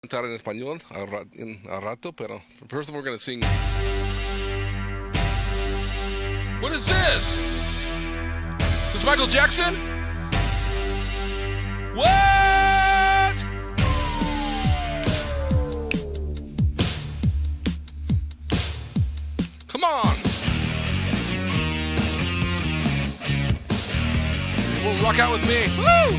cantar en español al rato, pero first we're going to sing. What is this? This is Michael Jackson? What? Come on. Well, rock out with me. Woo!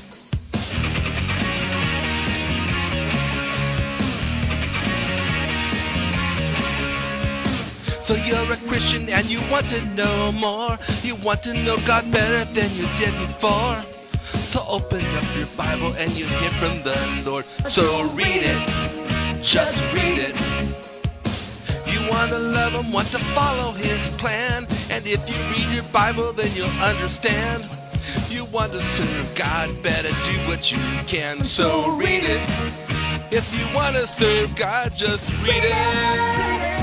So you're a Christian and you want to know more. You want to know God better than you did before. So open up your Bible and you hear from the Lord. So read it, just read it. You want to love Him, want to follow His plan. And if you read your Bible, then you'll understand. You want to serve God better, do what you can. So read it. If you want to serve God, just read it.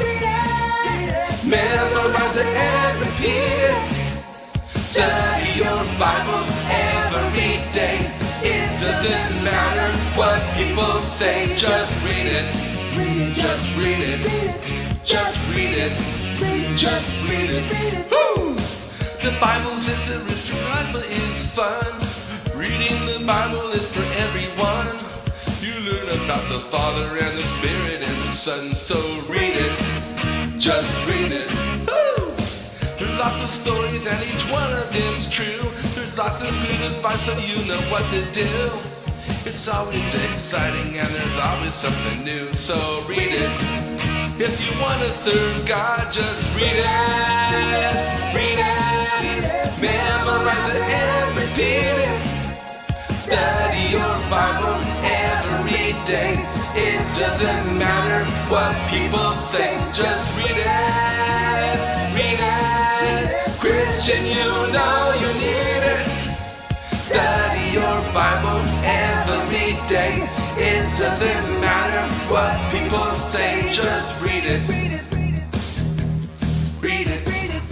Memorize it and repeat it. Study your Bible every day. It doesn't matter what people say. Just read it. Just read it. Just read it. Just read it. Woo! The Bible's interesting. The Bible is fun. Reading the Bible is for everyone. You learn about the Father and the Spirit and the Son. So read it. Just read it. Woo! There's lots of stories and each one of them's true. There's lots of good advice so you know what to do. It's always exciting and there's always something new. So read it. If you want to serve God, just read it. Read it. Memorize it and repeat it. Study your Bible every day. It doesn't matter what people say. Just read it. Read it. Christian, you know you need it. Study your Bible every day. It doesn't matter what people say. Just read it. Read it. Read it.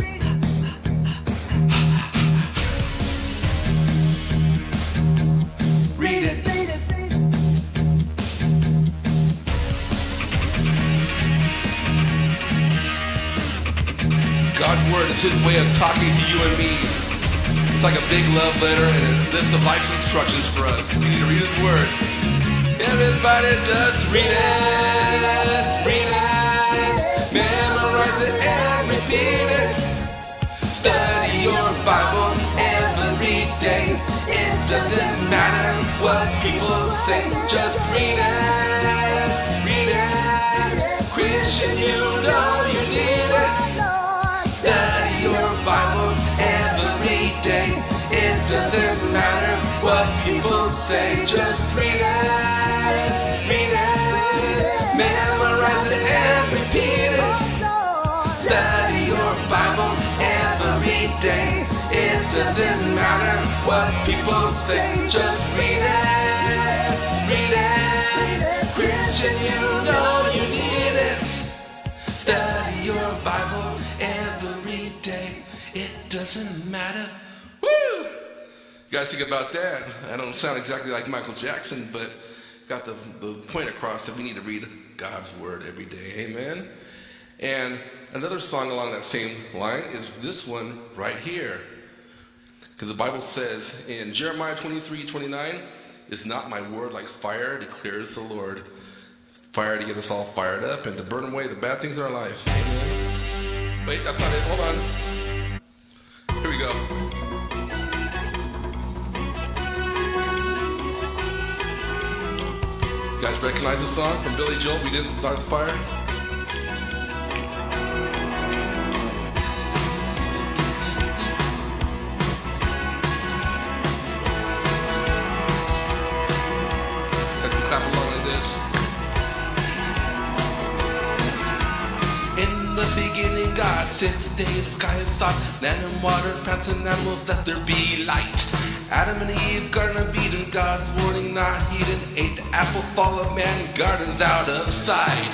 Read it. God's Word is His way of talking to you and me. It's like a big love letter and a list of life's instructions for us. We need to read His Word. Everybody just read it. Read it. Memorize it and repeat it. Study your Bible every day. It doesn't matter what people say. Just read it. Read it. Christian, you know you need it. Study your Bible every day. It doesn't matter what people say. Just read it. Read it. Memorize it and repeat it. Study your Bible every day. It doesn't matter what people say. Just read it. Read it. Christian, you know you need it. Study your Bible every day. It doesn't matter. Woo! You guys think about that. I don't sound exactly like Michael Jackson, but got the point across that we need to read God's Word every day. Amen? And another song along that same line is this one right here. Because the Bible says in Jeremiah 23:29, "Is not my word like fire, declares the Lord." Fire to get us all fired up and to burn away the bad things in our life. Amen. Wait, that's not it. Hold on. Here we go. You guys recognize the song from Billy Joel? We didn't start the fire. Let's clap along like this. In the beginning, God sits day, sky and soft, land and water, plants and animals, let there be light. Adam and Eve, Garden of Eden, God's warning not heeded, ate the apple, fall of man, gardens out of sight.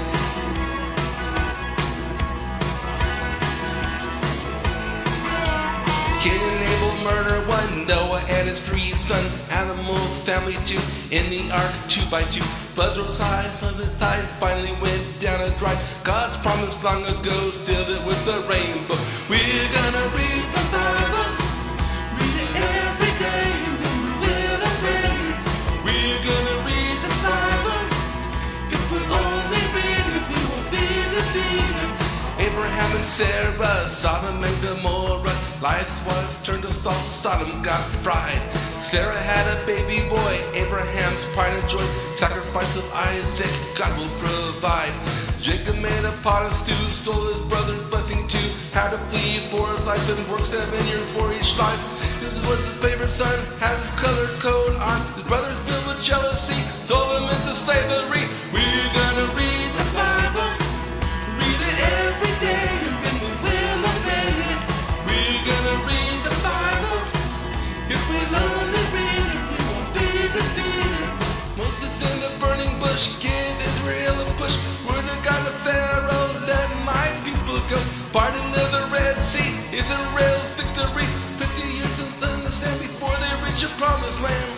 Cain and Abel murder one, Noah and his 3 sons, animals, family 2, in the ark 2 by 2. floods rose high, the tide finally went down and dried. God's promise long ago sealed it with the rainbow. We're gonna read the Bible, read it every day, and then we will obey it. We're gonna read the Bible. If we only read it, we won't be defeated. Abraham and Sarah, Sodom and Gomorrah, Lot's wife turned to salt, Sodom got fried. Sarah had a baby boy, Abraham's pride and joy. Sacrifice of Isaac, God will provide. Jacob made a pot of stew, stole his brother's blessing too. Had to flee for his life and work 7 years for each life. This was his favorite son, had his colored coat on. His brothers filled with jealousy, sold him into slavery. We're gonna read the Bible, read it every day, and then we will obey it. We're gonna read the Bible. If we only read it, we won't be defeated. Moses in the burning bush gave Israel a push. Word of God to Pharaoh, let my people go. Parting of the Red Sea, Israel's victory. 50 years in the sand before they reach a promised land.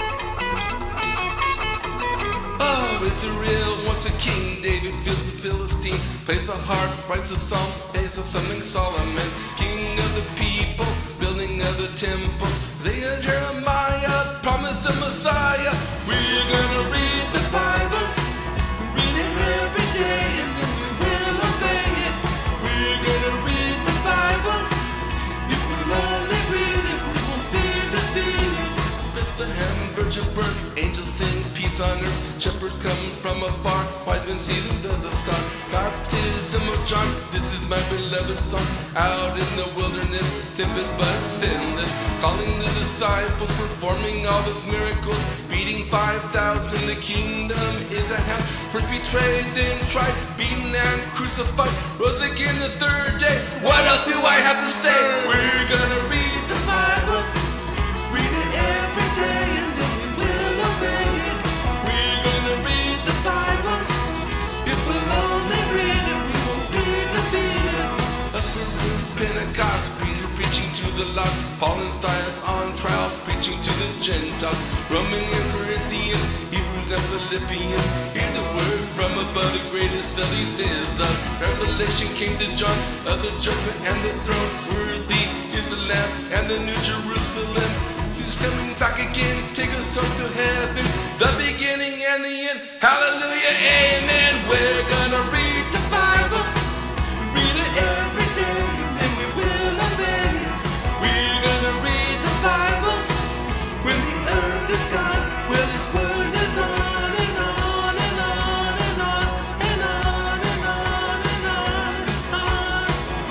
Oh, Israel wants a king. David feels the Philistine, plays the harp, writes the psalms, pays the something Solomon. King of the people, building of the temple. They and Jeremiah promised the Messiah. We're gonna read the Bible, read it every day, and then we will obey it. We're gonna read the Bible. If we only read it, we won't be defeated. Bethlehem, virgin birth, angels sing peace on earth. Shepherds come from afar, wise men see the star. Baptism of John, this is my beloved song. Out in the wilderness, tempted but sinless, calling the disciples, performing all those miracles, feeding 5,000. The kingdom is at hand. First betrayed, then tried, beaten and crucified, rose again the third day. What else do I have to say? We're gonna read the Bible, read it every day, and then we will obey it. We're gonna read the Bible. If we'll only read it, we won't be defeated. Upper room Pentecost, Peter preaching to the lost. Paul and Silas on trial, preaching to the Gentiles. Roman and Corinthians, Hebrews and Philippians. Hear the word from above, the greatest of these is love. Revelation came to John of the judgment and the throne. Worthy is the Lamb and the New Jerusalem. Jesus coming back again, take us home to heaven. The beginning and the end. Hallelujah, amen. We're gonna read the Bible, read it every day, and we will obey it. We're gonna read the Bible. When the earth is gone, well, His word is on and on and on and on and on and on and on and on.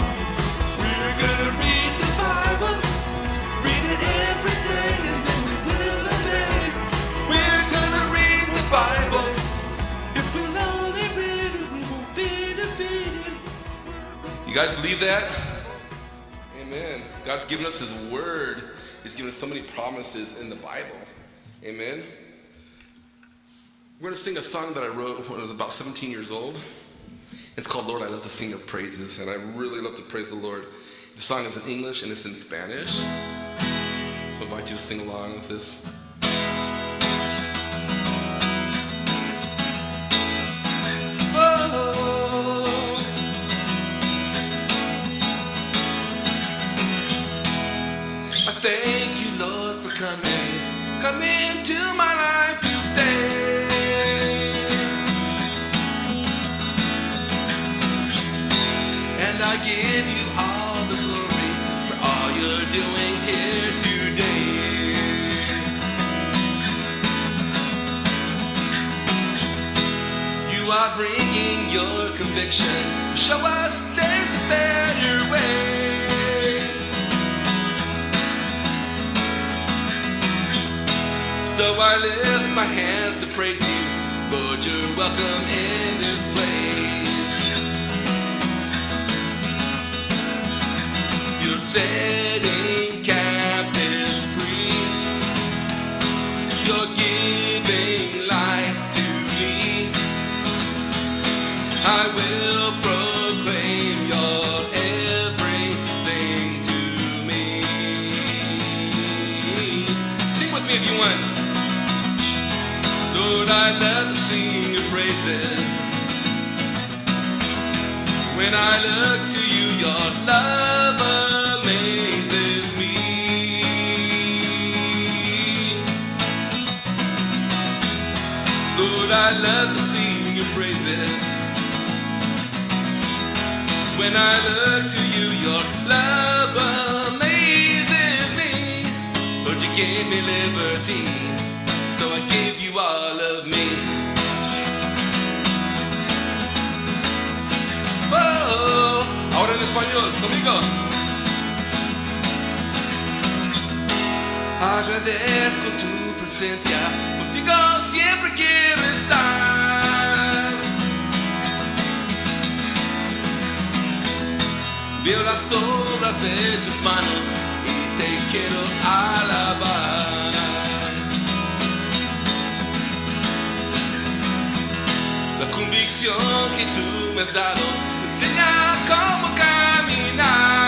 We're gonna read the Bible, read it every day, and then we will obey. We're gonna read the Bible. If we'll only read it, we won't be defeated. You guys believe that? Amen. God's given us His word. He's given us so many promises in the Bible. Amen. We're going to sing a song that I wrote when I was about 17 years old. It's called Lord, I Love to Sing Your Praises, and I really love to praise the Lord. The song is in English and it's in Spanish. So I invite you to sing along with this. Thank you, Lord, for coming to my life to stay. And I give you all the glory for all you're doing here today. You are bringing your conviction. Show us there's a better way. So I lift my hands to praise you. Lord, you're welcome in this place. You're setting captives free. You're giving life to me. I will proclaim your everything to me. Sing with me if you want. Lord, I love to sing When I look to you, your love amazes me. Lord, I love to sing your praises. When I look to you, your love amazes me. Lord, you gave me liberty, so I give you all of me. Oh, ahora en español, conmigo. Agradezco tu presencia, contigo siempre quiero estar. Veo las obras de tus manos y te quiero alabar. La convicción que tú me has dado me enseña cómo caminar.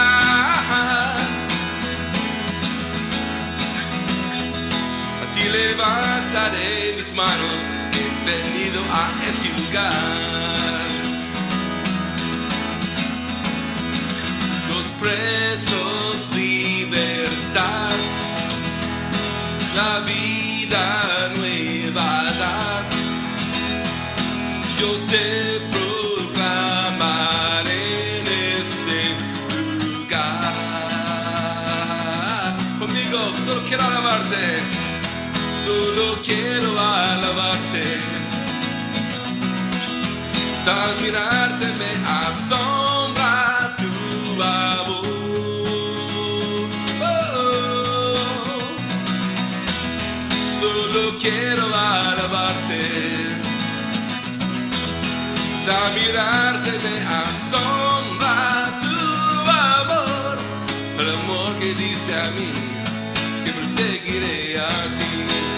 A ti levantaré mis manos, bienvenido a este lugar. Presos, libertad, la vida nueva dar. Yo te proclamaré en este lugar. Conmigo, solo quiero alabarte, solo quiero alabarte. Al mirarte me asombra tu amor. Solo quiero alabarte. Al mirarte me asombra tu amor. El amor que diste a mí, siempre seguiré a ti.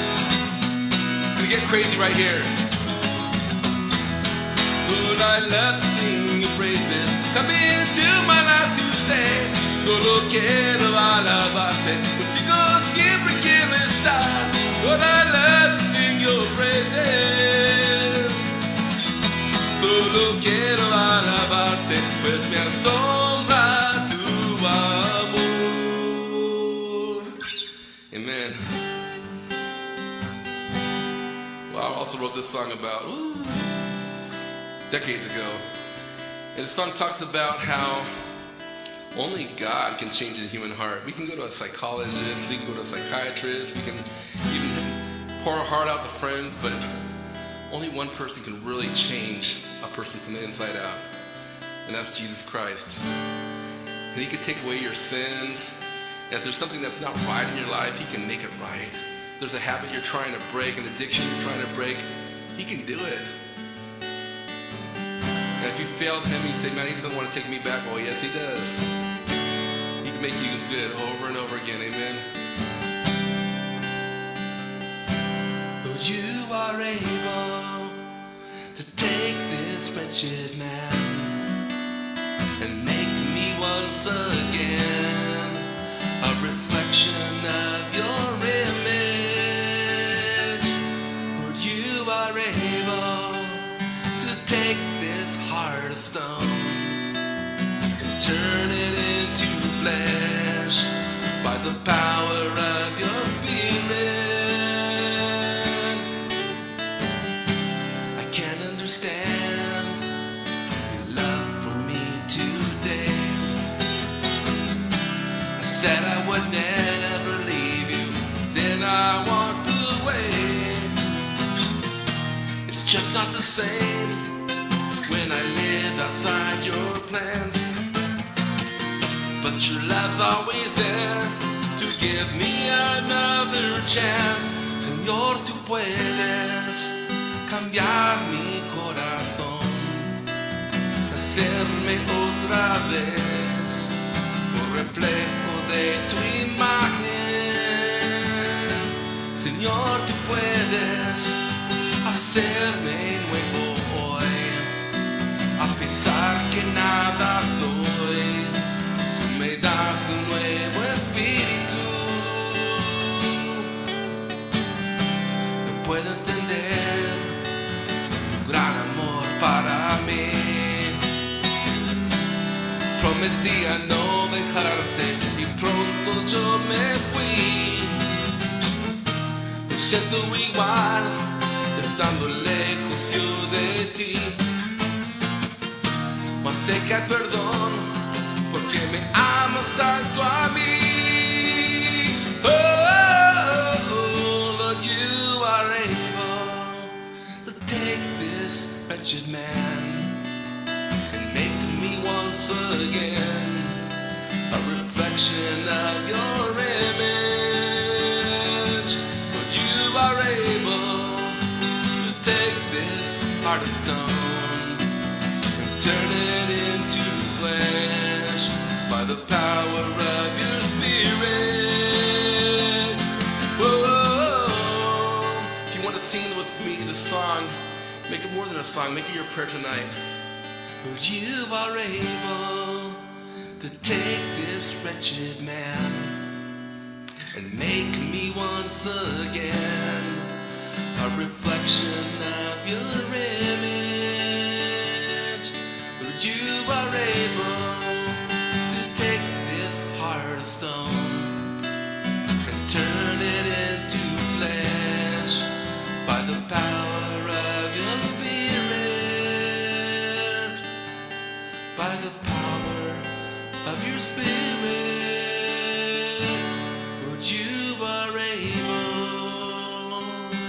We get crazy right here. Lord, I love to sing your praises. Come into my life to stay. Solo quiero alabarte, contigo siempre quiero estar. Lord, I love to sing your praises. Solo quiero alabarte, pues me asombra tu amor. Amen. Well, I also wrote this song about decades ago. And the song talks about how only God can change the human heart. We can go to a psychologist, we can go to a psychiatrist, we can even pour our heart out to friends, but only one person can really change a person from the inside out. And that's Jesus Christ. And He can take away your sins. And if there's something that's not right in your life, He can make it right. If there's a habit you're trying to break, an addiction you're trying to break, He can do it. And if you failed Him, you say, man, He doesn't want to take me back. Oh, yes, He does. He can make you good over and over again. Amen. Lord, you are able to take this wretched man and make me once again a reflection of your image. Lord, you are able to take this heart of stone and turn it into flesh by the power of your Spirit. I can't understand your love for me today. I said I would never leave you, then I walked away. It's just not the same when I lived outside your plans. But your love's always there to give me another chance. Señor, tú puedes cambiar mi corazón, hacerme otra vez un reflejo de tu imagen. Señor, tú puedes hacerme nuevo hoy, a pesar que nada soy. Tú me das un nuevo espíritu. No puedo entender tu gran amor para mí. prometí a no dejarte y pronto yo me fui. Me siento igual estando lejos yo de ti, mas sé que hay perdón porque me amas tanto a mí. Lord, you are able to take this wretched man and make me once again a reflection of your image. Lord, you are able to take this heart of stone and turn it into flesh by the power of your Spirit. Whoa. If you want to sing with me the song, make it more than a song, make it your prayer tonight. Oh, you are able to take this wretched man and make me once again a reflection of your image. Lord, you are able to take this heart of stone and turn it into flesh by the power of your Spirit. By the power of your Spirit, Lord, you are able.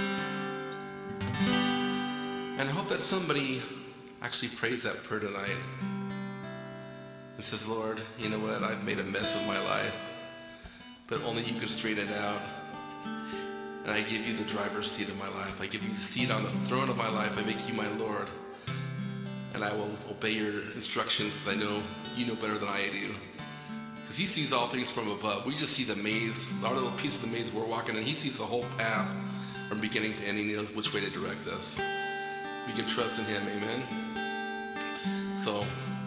And I hope that somebody actually prays that prayer tonight and says, Lord, you know what, I've made a mess of my life, but only you can straighten it out. And I give you the driver's seat of my life. I give you the seat on the throne of my life. I make you my Lord. And I will obey your instructions because I know you know better than I do. Because he sees all things from above. We just see the maze, our little piece of the maze we're walking in. He sees the whole path from beginning to ending. He knows which way to direct us. We can trust in him, amen? So